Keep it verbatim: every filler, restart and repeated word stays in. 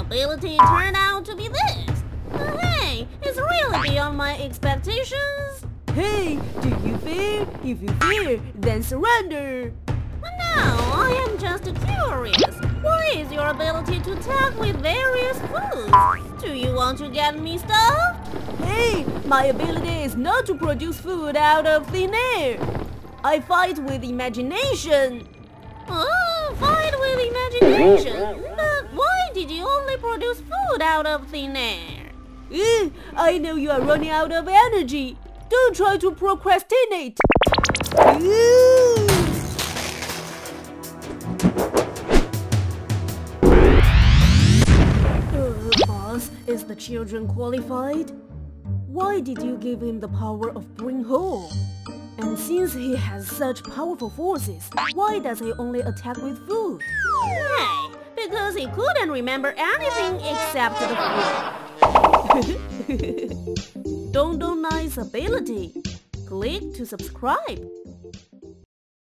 ability turned out to be this. Uh, hey, it's really beyond my expectations. Hey, do you fear? If you fear, then surrender. No, I am just curious. What is your ability to attack with various foods? Do you want to get me stuffed? Hey, my ability is not to produce food out of thin air. I fight with imagination. Oh, fight with imagination. But why did you only produce food out of thin air? Uh, I know you are running out of energy. Don't try to procrastinate. Uh. Boss, is the children qualified? Why did you give him the power of bring home? And since he has such powerful forces, why does he only attack with food? Hey, because he couldn't remember anything except the food. Dongdong Knight's ability. Click to subscribe.